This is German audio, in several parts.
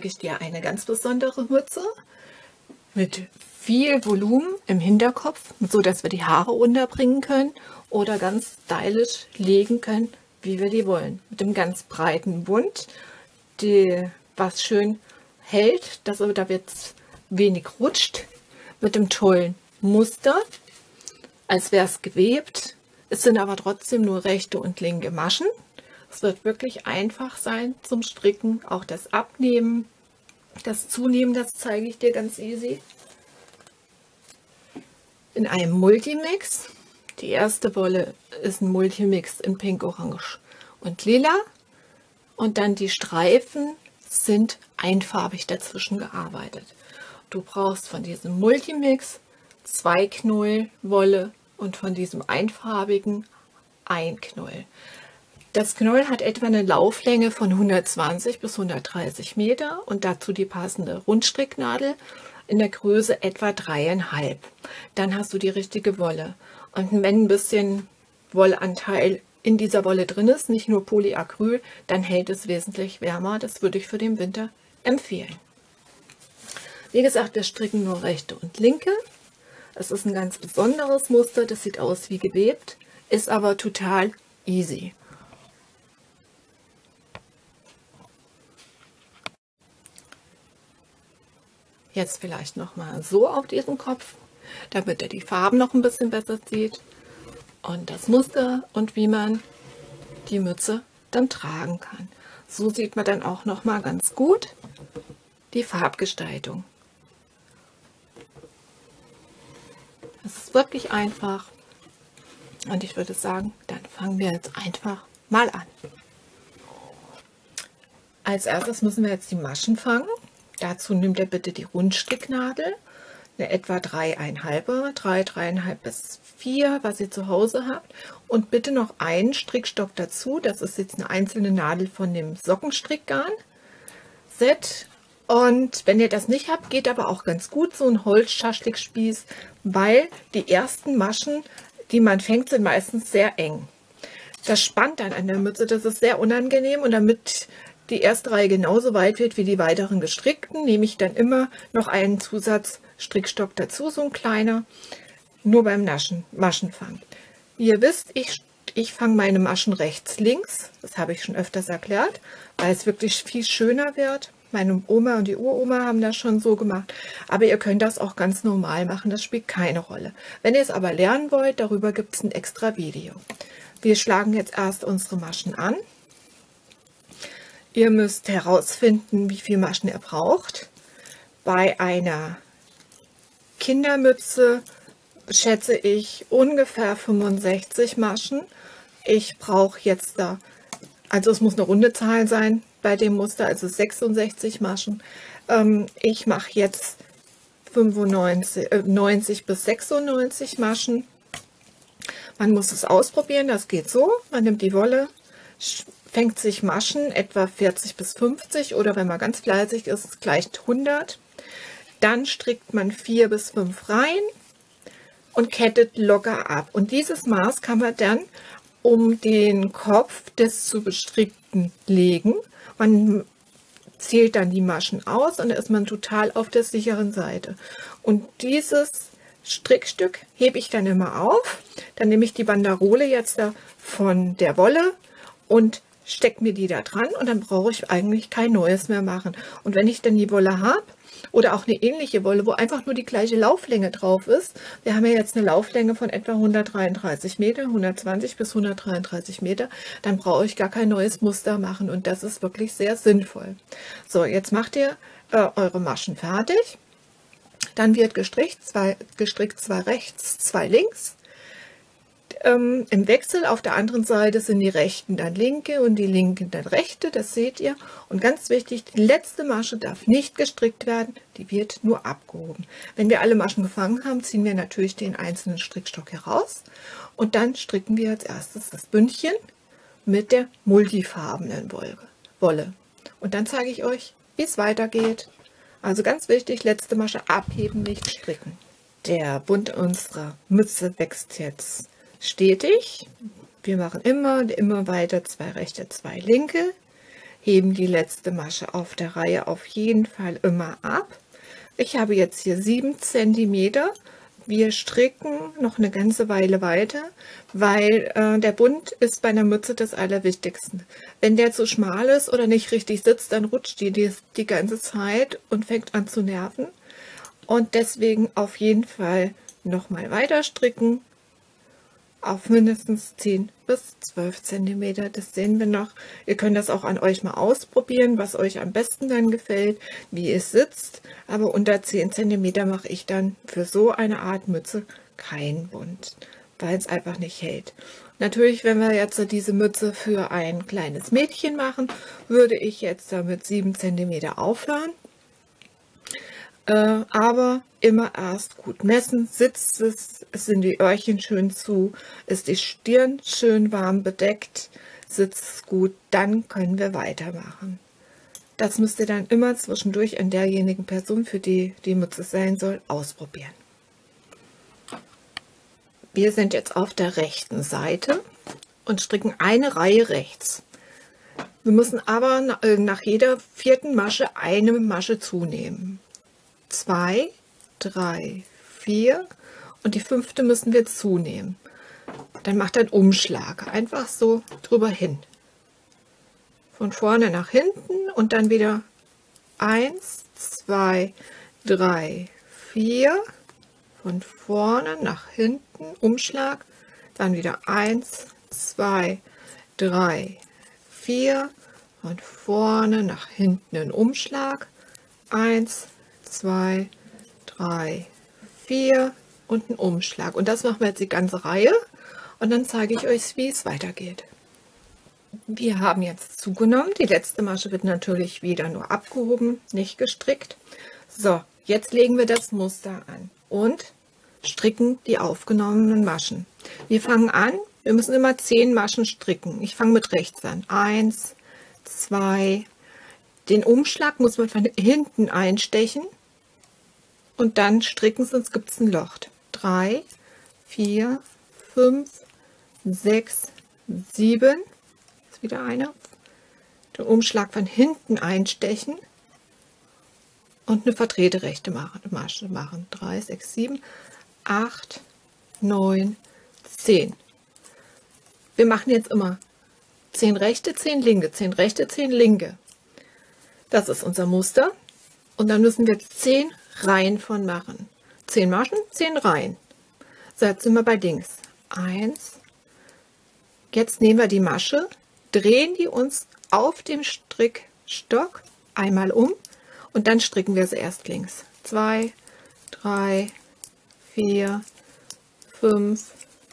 zeige ich dir eine ganz besondere Mütze mit viel Volumen im Hinterkopf, so dass wir die Haare unterbringen können oder ganz stylisch legen können, wie wir die wollen. Mit dem ganz breiten Bund, was schön hält, dass aber da jetzt wenig rutscht, mit dem tollen Muster, als wäre es gewebt. Es sind aber trotzdem nur rechte und linke Maschen. Es wird wirklich einfach sein zum Stricken, auch das Abnehmen, das Zunehmen, das zeige ich dir ganz easy. In einem Multimix. Die erste Wolle ist ein Multimix in Pink, Orange und Lila. Und dann die Streifen sind einfarbig dazwischen gearbeitet. Du brauchst von diesem Multimix 2 Knäuel Wolle und von diesem einfarbigen ein Knäuel. Das Knäuel hat etwa eine Lauflänge von 120 bis 130 Meter und dazu die passende Rundstricknadel in der Größe etwa 3,5. Dann hast du die richtige Wolle. Und wenn ein bisschen Wollanteil in dieser Wolle drin ist, nicht nur Polyacryl, dann hält es wesentlich wärmer. Das würde ich für den Winter empfehlen. Wie gesagt, wir stricken nur rechte und linke. Es ist ein ganz besonderes Muster, das sieht aus wie gewebt, ist aber total easy. Jetzt vielleicht noch mal so auf diesen Kopf, damit er die Farben noch ein bisschen besser sieht. Und das Muster und wie man die Mütze dann tragen kann. So sieht man dann auch noch mal ganz gut die Farbgestaltung. Es ist wirklich einfach. Und ich würde sagen, dann fangen wir jetzt einfach mal an. Als erstes müssen wir jetzt die Maschen fangen. Dazu nimmt ihr bitte die Rundstricknadel, eine etwa 3,5, 3,5 bis 4, was ihr zu Hause habt. Und bitte noch einen Strickstock dazu. Das ist jetzt eine einzelne Nadel von dem Sockenstrickgarn-Set. Und wenn ihr das nicht habt, geht aber auch ganz gut so ein Holzschaschlikspieß, weil die ersten Maschen, die man fängt, sind meistens sehr eng. Das spannt dann an der Mütze, das ist sehr unangenehm, und damit die erste Reihe genauso weit wird wie die weiteren gestrickten, nehme ich dann immer noch einen Zusatzstrickstock dazu, so ein kleiner, nur beim Maschenfang. Wie ihr wisst, ich fange meine Maschen rechts, links, das habe ich schon öfters erklärt, weil es wirklich viel schöner wird. Meine Oma und die Uroma haben das schon so gemacht, aber ihr könnt das auch ganz normal machen, das spielt keine Rolle. Wenn ihr es aber lernen wollt, darüber gibt es ein extra Video. Wir schlagen jetzt erst unsere Maschen an. Ihr müsst herausfinden, wie viel Maschen ihr braucht. Bei einer Kindermütze schätze ich ungefähr 65 Maschen. Ich brauche jetzt da, also es muss eine runde Zahl sein bei dem Muster, also 66 Maschen. Ich mache jetzt 90 bis 96 Maschen. Man muss es ausprobieren, das geht so. Man nimmt die Wolle, fängt sich Maschen, etwa 40 bis 50, oder wenn man ganz fleißig ist, gleich 100. Dann strickt man 4 bis 5 Reihen und kettet locker ab. Und dieses Maß kann man dann um den Kopf des zu bestrickten legen. Man zählt dann die Maschen aus und da ist man total auf der sicheren Seite. Und dieses Strickstück hebe ich dann immer auf. Dann nehme ich die Banderole jetzt da von der Wolle und stecke mir die da dran, und dann brauche ich eigentlich kein neues mehr machen. Und wenn ich dann die Wolle habe oder auch eine ähnliche Wolle, wo einfach nur die gleiche Lauflänge drauf ist, wir haben ja jetzt eine Lauflänge von etwa 133 Meter, 120 bis 133 Meter, dann brauche ich gar kein neues Muster machen, und das ist wirklich sehr sinnvoll. So, jetzt macht ihr eure Maschen fertig. Dann wird gestrickt, zwei rechts, 2 links. Im Wechsel auf der anderen Seite sind die rechten dann linke und die linken dann rechte, das seht ihr. Und ganz wichtig, die letzte Masche darf nicht gestrickt werden, die wird nur abgehoben. Wenn wir alle Maschen gefangen haben, ziehen wir natürlich den einzelnen Strickstock heraus, und dann stricken wir als erstes das Bündchen mit der multifarbenen Wolle. Und dann zeige ich euch, wie es weitergeht. Also ganz wichtig, letzte Masche abheben, nicht stricken. Der Bund unserer Mütze wächst jetzt stetig. Wir machen immer weiter 2 rechte, 2 linke. heben die letzte Masche auf der Reihe auf jeden Fall immer ab. Ich habe jetzt hier 7 cm. Wir stricken noch eine ganze Weile weiter, weil der Bund ist bei einer Mütze das Allerwichtigste. Wenn der zu schmal ist oder nicht richtig sitzt, dann rutscht die ganze Zeit und fängt an zu nerven. Und deswegen auf jeden Fall nochmal weiter stricken auf mindestens 10 bis 12 cm. Das sehen wir noch. Ihr könnt das auch an euch mal ausprobieren, was euch am besten dann gefällt, wie es sitzt. Aber unter 10 cm mache ich dann für so eine Art Mütze keinen Bund, weil es einfach nicht hält. Natürlich, wenn wir jetzt diese Mütze für ein kleines Mädchen machen, würde ich jetzt damit 7 cm aufhören. Aber immer erst gut messen, sitzt es, sind die Öhrchen schön zu, ist die Stirn schön warm bedeckt, sitzt es gut, dann können wir weitermachen. Das müsst ihr dann immer zwischendurch an derjenigen Person, für die die Mütze sein soll, ausprobieren. Wir sind jetzt auf der rechten Seite und stricken eine Reihe rechts. Wir müssen aber nach jeder 4. Masche eine Masche zunehmen. 2, 3, 4 und die 5. müssen wir zunehmen. Dann macht ein Umschlag, einfach so drüber hin. Von vorne nach hinten und dann wieder 1, 2, 3, 4. Von vorne nach hinten, Umschlag, dann wieder 1, 2, 3, 4. Von vorne nach hinten ein Umschlag, 1, 2, 3, 4 und einen Umschlag. Und das machen wir jetzt die ganze Reihe und dann zeige ich euch, wie es weitergeht. Wir haben jetzt zugenommen. Die letzte Masche wird natürlich wieder nur abgehoben, nicht gestrickt. So, jetzt legen wir das Muster an und stricken die aufgenommenen Maschen. Wir fangen an. Wir müssen immer 10 Maschen stricken. Ich fange mit rechts an. 1, 2, den Umschlag muss man von hinten einstechen. Und dann stricken, sonst gibt es ein Loch. 3, 4, 5, 6, 7. Ist wieder einer. Den Umschlag von hinten einstechen und eine verdrehte rechte Masche machen. 3, 6, 7, 8, 9, 10. Wir machen jetzt immer 10 rechte, 10 linke, 10 rechte, 10 linke. Das ist unser Muster. Und dann müssen wir 10 Reihen von machen. 10 Maschen, 10 Reihen. So, jetzt sind wir bei links. 1. Jetzt nehmen wir die Masche, drehen die uns auf dem Strickstock einmal um und dann stricken wir sie erst links. 2, 3, 4, 5,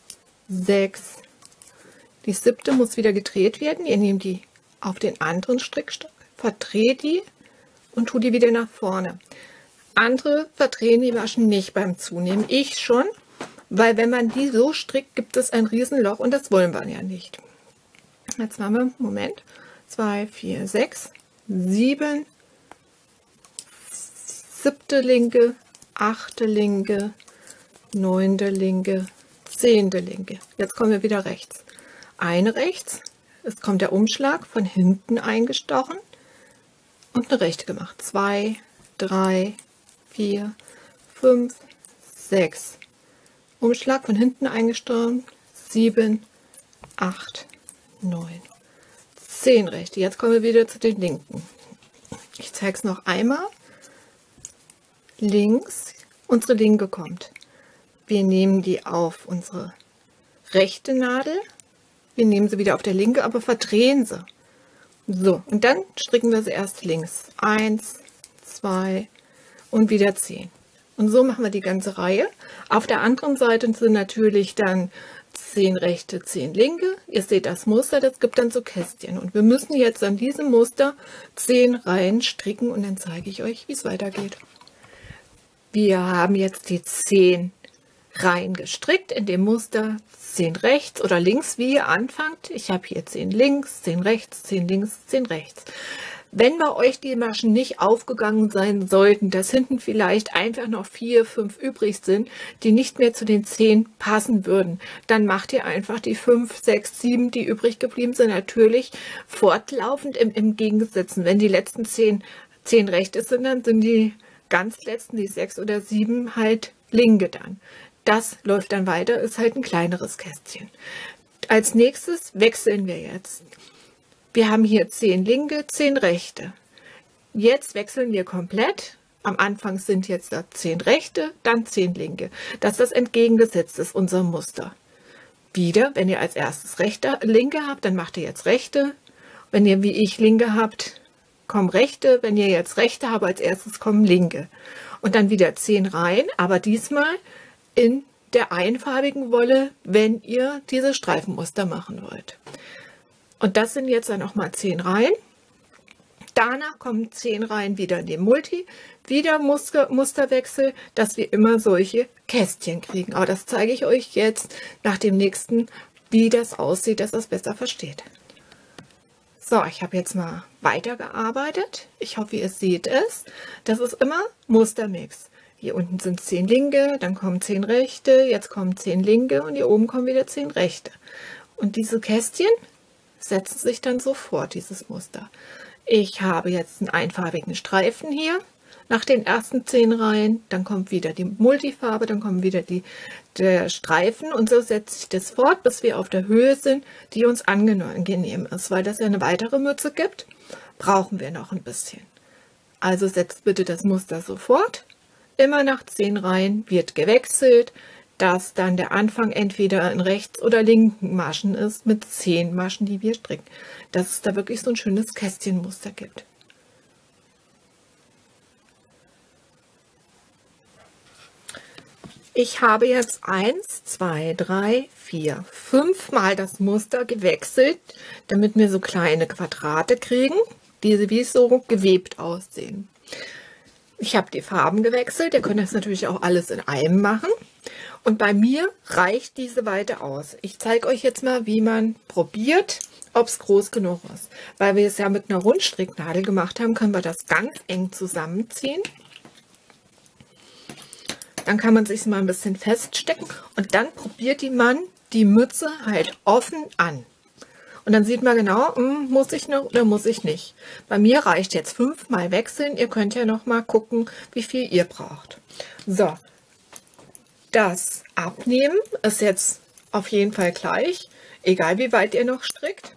6. Die 7. muss wieder gedreht werden. Ihr nehmt die auf den anderen Strickstock, verdreht die und tut die wieder nach vorne. Andere verdrehen die Maschen nicht beim Zunehmen. Ich schon, weil wenn man die so strickt, gibt es ein Riesenloch und das wollen wir ja nicht. Jetzt haben wir, Moment, 2, 4, 6, 7, 7. linke, 8. linke, 9. linke, 10. linke. Jetzt kommen wir wieder rechts. Eine rechts, es kommt der Umschlag von hinten eingestochen und eine rechte gemacht. 2, 3, 4, 5, 6. Umschlag von hinten eingestochen. 7, 8, 9, 10 rechte. Jetzt kommen wir wieder zu den linken. Ich zeige es noch einmal. Links, unsere linke kommt. Wir nehmen die auf unsere rechte Nadel. Wir nehmen sie wieder auf der linke, aber verdrehen sie. So, und dann stricken wir sie erst links. 1, 2 und wieder 10. Und so machen wir die ganze Reihe. Auf der anderen Seite sind natürlich dann 10 rechte, 10 linke. Ihr seht das Muster, das gibt dann so Kästchen. Und wir müssen jetzt an diesem Muster 10 Reihen stricken und dann zeige ich euch, wie es weitergeht. Wir haben jetzt die 10 Reihen gestrickt in dem Muster 10 rechts oder links, wie ihr anfangt. Ich habe hier 10 links, 10 rechts, 10 links, 10 rechts. Wenn bei euch die Maschen nicht aufgegangen sein sollten, dass hinten vielleicht einfach noch 4, 5 übrig sind, die nicht mehr zu den 10 passen würden, dann macht ihr einfach die 5, 6, 7, die übrig geblieben sind, natürlich fortlaufend im Gegensetzen. Wenn die letzten 10 rechte sind, dann sind die ganz letzten, die 6 oder 7, halt linke dann. Das läuft dann weiter, ist halt ein kleineres Kästchen. Als nächstes wechseln wir jetzt. Wir haben hier 10 linke, 10 rechte. Jetzt wechseln wir komplett. Am Anfang sind jetzt da 10 rechte, dann 10 linke. Dass das entgegengesetzt ist, unser Muster. Wieder, wenn ihr als erstes linke habt, dann macht ihr jetzt rechte. Wenn ihr wie ich linke habt, kommen rechte. Wenn ihr jetzt rechte habt, als erstes kommen linke. Und dann wieder 10 rein, aber diesmal in der einfarbigen Wolle, wenn ihr diese Streifenmuster machen wollt. Und das sind jetzt dann nochmal 10 Reihen. Danach kommen 10 Reihen wieder in den Multi, wieder Musterwechsel, dass wir immer solche Kästchen kriegen. Aber das zeige ich euch jetzt nach dem nächsten, wie das aussieht, dass ihr es besser versteht. So, ich habe jetzt mal weitergearbeitet. Ich hoffe, ihr seht es. Das ist immer Mustermix. Hier unten sind 10 linke, dann kommen 10 rechte, jetzt kommen 10 linke und hier oben kommen wieder 10 rechte. Und diese Kästchen setzen sich dann sofort, dieses Muster. Ich habe jetzt einen einfarbigen Streifen hier nach den ersten 10 Reihen, dann kommt wieder die Multifarbe, dann kommen wieder der Streifen und so setzt sich das fort, bis wir auf der Höhe sind, die uns angenehm ist. Weil das ja eine weitere Mütze gibt, brauchen wir noch ein bisschen. Also setzt bitte das Muster sofort. Immer nach 10 Reihen wird gewechselt, dass dann der Anfang entweder in rechts oder linken Maschen ist, mit 10 Maschen, die wir stricken. Dass es da wirklich so ein schönes Kästchenmuster gibt. Ich habe jetzt 1, 2, 3, 4, 5 Mal das Muster gewechselt, damit wir so kleine Quadrate kriegen, die wie so gewebt aussehen. Ich habe die Farben gewechselt, ihr könnt das natürlich auch alles in einem machen. Und bei mir reicht diese Weite aus. Ich zeige euch jetzt mal, wie man probiert, ob es groß genug ist. Weil wir es ja mit einer Rundstricknadel gemacht haben, können wir das ganz eng zusammenziehen. Dann kann man sich mal ein bisschen feststecken und dann probiert man die Mütze halt offen an. Und dann sieht man genau, muss ich noch oder muss ich nicht. Bei mir reicht jetzt 5 Mal wechseln. Ihr könnt ja noch mal gucken, wie viel ihr braucht. So, das Abnehmen ist jetzt auf jeden Fall gleich, egal wie weit ihr noch strickt.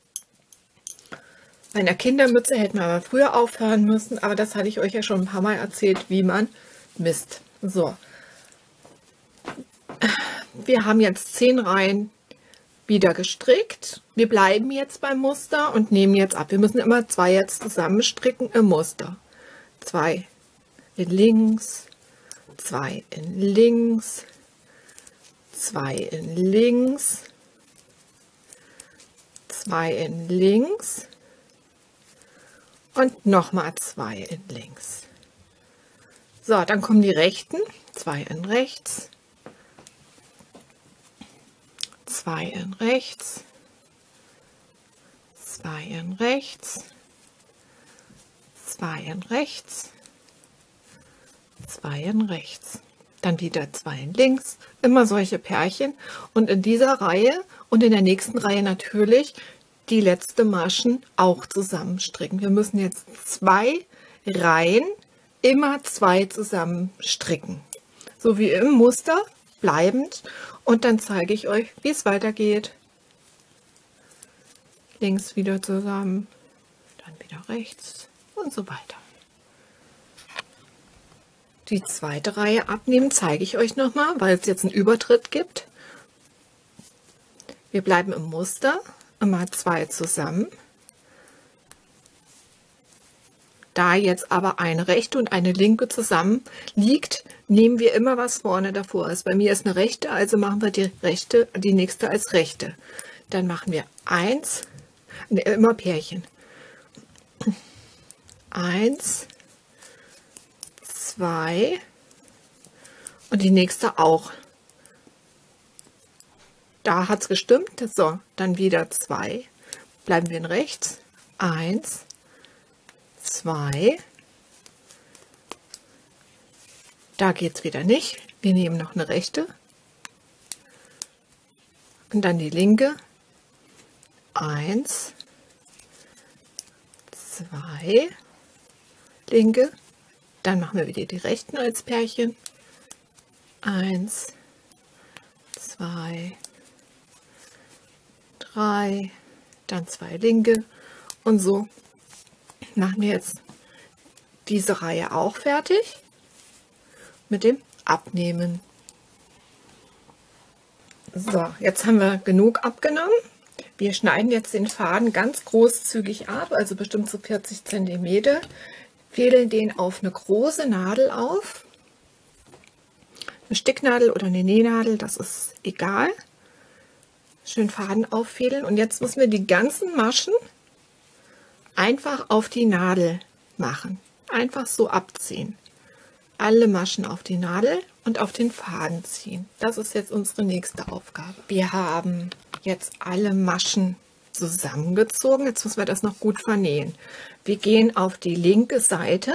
Bei einer Kindermütze hätten wir aber früher aufhören müssen, aber das hatte ich euch ja schon ein paar Mal erzählt, wie man misst. So, wir haben jetzt 10 Reihen wieder gestrickt. Wir bleiben jetzt beim Muster und nehmen jetzt ab. Wir müssen immer 2 jetzt zusammenstricken im Muster. 2 in links, 2 in links, 2 in links, 2 in links und nochmal 2 in links. So, dann kommen die rechten, 2 in rechts, 2 in rechts, 2 in rechts, 2 in rechts, 2 in rechts. Dann wieder 2 in links, immer solche Pärchen. Und in dieser Reihe und in der nächsten Reihe natürlich die letzte Maschen auch zusammenstricken. Wir müssen jetzt 2 Reihen immer 2 zusammen stricken. So wie im Muster, bleibend. Und dann zeige ich euch, wie es weitergeht. Links wieder zusammen, dann wieder rechts und so weiter. Die zweite Reihe abnehmen zeige ich euch nochmal, weil es jetzt einen Übertritt gibt. Wir bleiben im Muster, immer 2 zusammen. Da jetzt aber eine rechte und eine linke zusammen liegt, nehmen wir immer was vorne davor ist. Bei mir ist eine rechte, also machen wir die rechte, die nächste als rechte. Dann machen wir 1, immer Pärchen. 1, 2 und die nächste auch. Da hat es gestimmt. So, dann wieder 2. Bleiben wir in rechts. 1, 2. Da geht es wieder nicht. Wir nehmen noch eine rechte und dann die linke. 1, 2, linke. Dann machen wir wieder die rechten als Pärchen. 1, 2, 3, dann 2 linke. Und so machen wir jetzt diese Reihe auch fertig mit dem Abnehmen. So, jetzt haben wir genug abgenommen. Wir schneiden jetzt den Faden ganz großzügig ab, also bestimmt so 40 cm. Fädeln den auf eine große Nadel auf. Eine Sticknadel oder eine Nähnadel, das ist egal. Schön Faden auffädeln. Und jetzt müssen wir die ganzen Maschen einfach auf die Nadel machen. Einfach so abziehen. Alle Maschen auf die Nadel und auf den Faden ziehen. Das ist jetzt unsere nächste Aufgabe. Wir haben jetzt alle Maschen zusammengezogen. Jetzt müssen wir das noch gut vernähen. Wir gehen auf die linke Seite,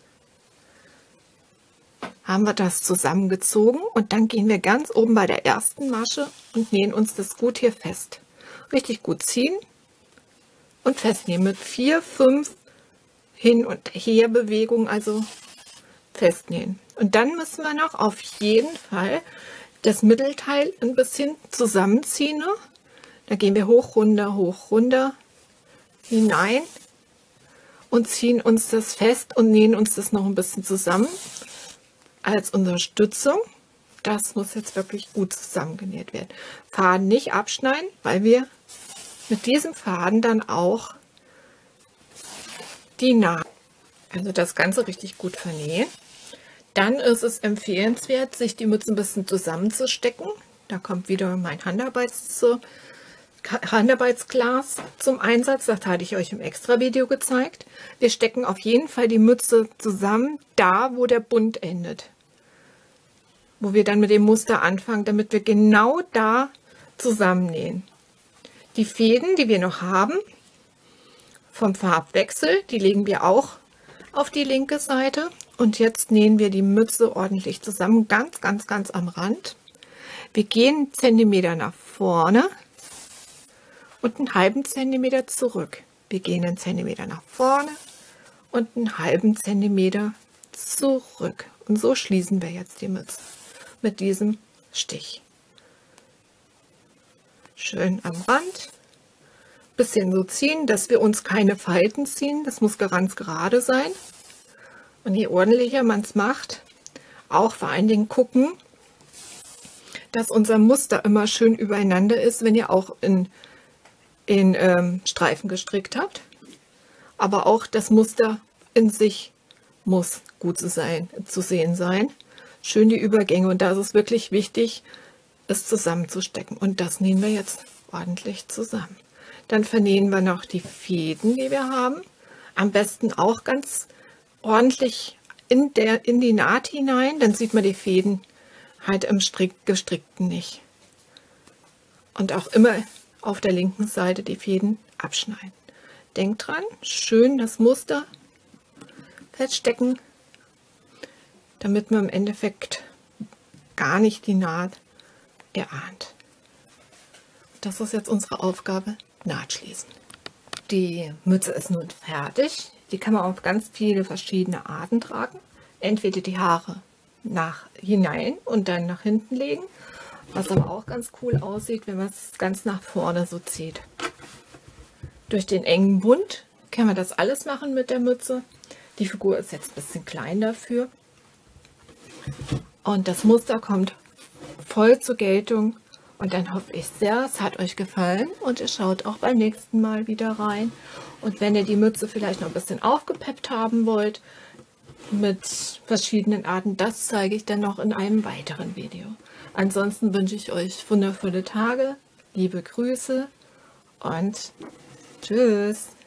haben wir das zusammengezogen und dann gehen wir ganz oben bei der ersten Masche und nähen uns das gut hier fest. Richtig gut ziehen und festnehmen mit 4, 5 Hin- und Her-Bewegungen, also festnähen. Und dann müssen wir noch auf jeden Fall das Mittelteil ein bisschen zusammenziehen. Ne? Da gehen wir hoch, runter hinein und ziehen uns das fest und nähen uns das noch ein bisschen zusammen als Unterstützung. Das muss jetzt wirklich gut zusammengenäht werden. Faden nicht abschneiden, weil wir mit diesem Faden dann auch die Naht, also das Ganze richtig gut vernähen. Dann ist es empfehlenswert, sich die Mütze ein bisschen zusammenzustecken. Da kommt wieder mein Handarbeitsglas zum Einsatz. Das hatte ich euch im Extra-Video gezeigt. Wir stecken auf jeden Fall die Mütze zusammen, da wo der Bund endet. Wo wir dann mit dem Muster anfangen, damit wir genau da zusammennähen. Die Fäden, die wir noch haben, vom Farbwechsel, die legen wir auch auf die linke Seite. Und jetzt nähen wir die Mütze ordentlich zusammen, ganz am Rand. Wir gehen einen Zentimeter nach vorne und einen halben Zentimeter zurück. Wir gehen einen Zentimeter nach vorne und einen halben Zentimeter zurück. Und so schließen wir jetzt die Mütze mit diesem Stich. Schön am Rand. Bisschen so ziehen, dass wir uns keine Falten ziehen. Das muss ganz gerade sein. Und je ordentlicher man es macht, auch vor allen Dingen gucken, dass unser Muster immer schön übereinander ist, wenn ihr auch in Streifen gestrickt habt. Aber auch das Muster in sich muss gut zu sehen sein. Schön die Übergänge, und da ist es wirklich wichtig, es zusammenzustecken. Und das nähen wir jetzt ordentlich zusammen. Dann vernähen wir noch die Fäden, die wir haben. Am besten auch ganz ordentlich in die Naht hinein, dann sieht man die Fäden halt im gestrickten nicht. Und auch immer auf der linken Seite die Fäden abschneiden. Denkt dran, schön das Muster feststecken, damit man im Endeffekt gar nicht die Naht erahnt. Das ist jetzt unsere Aufgabe, Naht schließen. Die Mütze ist nun fertig. Die kann man auf ganz viele verschiedene Arten tragen. Entweder die Haare hinein und dann nach hinten legen, was aber auch ganz cool aussieht, wenn man es ganz nach vorne so zieht. Durch den engen Bund kann man das alles machen mit der Mütze. Die Figur ist jetzt ein bisschen klein dafür. Und das Muster kommt voll zur Geltung. Und dann hoffe ich sehr, es hat euch gefallen und ihr schaut auch beim nächsten Mal wieder rein. Und wenn ihr die Mütze vielleicht noch ein bisschen aufgepeppt haben wollt, mit verschiedenen Arten, das zeige ich dann noch in einem weiteren Video. Ansonsten wünsche ich euch wundervolle Tage, liebe Grüße und tschüss.